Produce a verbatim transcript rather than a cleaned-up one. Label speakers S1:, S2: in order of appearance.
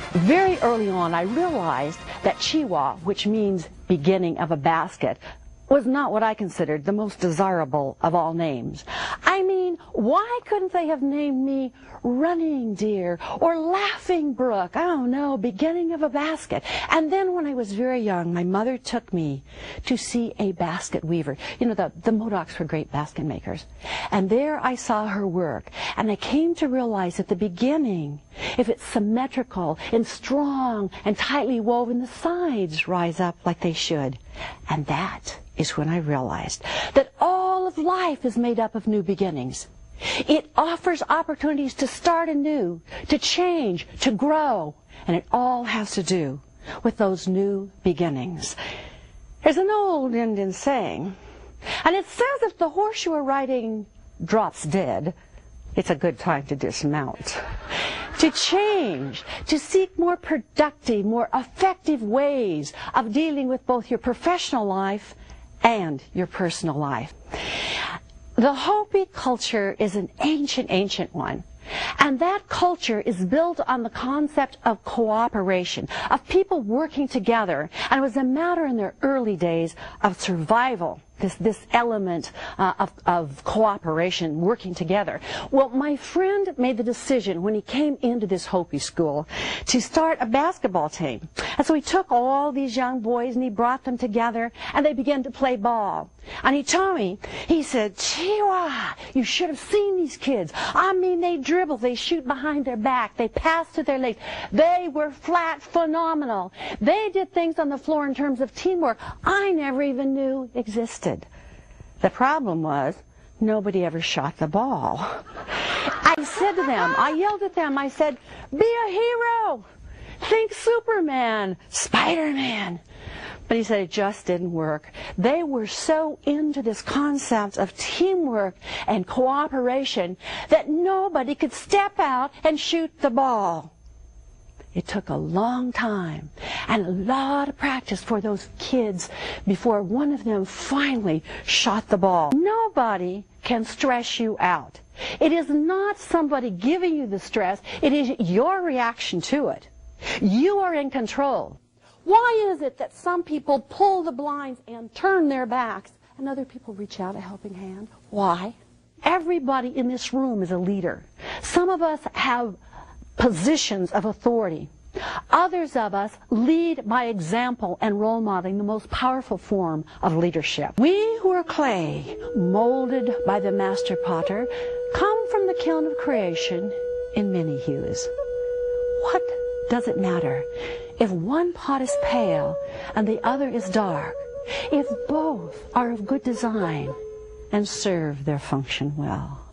S1: Very early on, I realized that Chiwa, which means beginning of a basket, was not what I considered the most desirable of all names. I mean, why couldn't they have named me Running Deer or Laughing Brook? I don't know, beginning of a basket. And then when I was very young, my mother took me to see a basket weaver. You know, the, the Modocs were great basket makers. And there I saw her work, and I came to realize at the beginning, if it's symmetrical and strong and tightly woven, the sides rise up like they should. And that is when I realized that all of life is made up of new beginnings. It offers opportunities to start anew, to change, to grow, and it all has to do with those new beginnings. There's an old Indian saying, and it says if the horse you are riding drops dead, it's a good time to dismount. To change, to seek more productive, more effective ways of dealing with both your professional life and your personal life. The Hopi culture is an ancient, ancient one. And that culture is built on the concept of cooperation, of people working together. And it was a matter in their early days of survival, this, this element uh, of, of cooperation, working together. Well, my friend made the decision when he came into this Hopi school to start a basketball team. And so he took all these young boys and he brought them together and they began to play ball. And he told me, he said, Chiwa, you should have seen these kids. I mean, they dribble, they shoot behind their back, they pass to their legs. They were flat phenomenal. They did things on the floor in terms of teamwork I never even knew existed. The problem was, nobody ever shot the ball. I said to them, I yelled at them, I said, be a hero. Think Superman, Spider-Man. But he said it just didn't work. They were so into this concept of teamwork and cooperation that nobody could step out and shoot the ball. It took a long time and a lot of practice for those kids before one of them finally shot the ball. Nobody can stress you out. It is not somebody giving you the stress. It is your reaction to it. You are in control. Why is it that some people pull the blinds and turn their backs and other people reach out a helping hand? Why? Everybody in this room is a leader. Some of us have positions of authority. Others of us lead by example and role modeling, the most powerful form of leadership. We who are clay, molded by the master potter, come from the kiln of creation in many hues. What does it matter if one pot is pale and the other is dark, if both are of good design and serve their function well?